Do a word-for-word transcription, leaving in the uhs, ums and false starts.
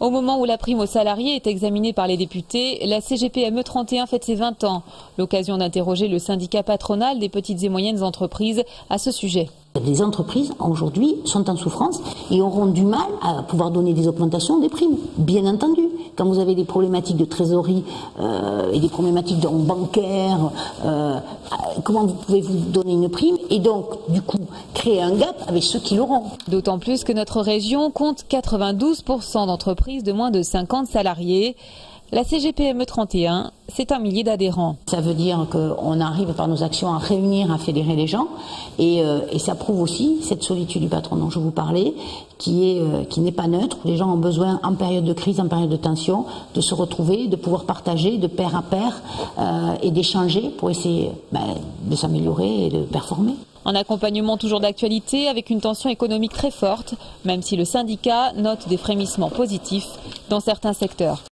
Au moment où la prime aux salariés est examinée par les députés, la C G P M E trente et un fête ses vingt ans. L'occasion d'interroger le syndicat patronal des petites et moyennes entreprises à ce sujet. Les entreprises, aujourd'hui, sont en souffrance et auront du mal à pouvoir donner des augmentations des primes. Bien entendu, quand vous avez des problématiques de trésorerie euh, et des problématiques de bancaires, euh, comment vous pouvez vous donner une prime et donc, du coup, créer un gap avec ceux qui l'auront. D'autant plus que notre région compte quatre-vingt-douze pour cent d'entreprises de moins de cinquante salariés. La C G P M E trente et un, c'est un millier d'adhérents. Ça veut dire qu'on arrive par nos actions à réunir, à fédérer les gens et, euh, et ça prouve aussi cette solitude du patron dont je vous parlais qui est, euh, qui n'est pas neutre. Les gens ont besoin en période de crise, en période de tension, de se retrouver, de pouvoir partager de pair à pair euh, et d'échanger pour essayer ben, de s'améliorer et de performer. Un accompagnement toujours d'actualité avec une tension économique très forte, même si le syndicat note des frémissements positifs dans certains secteurs.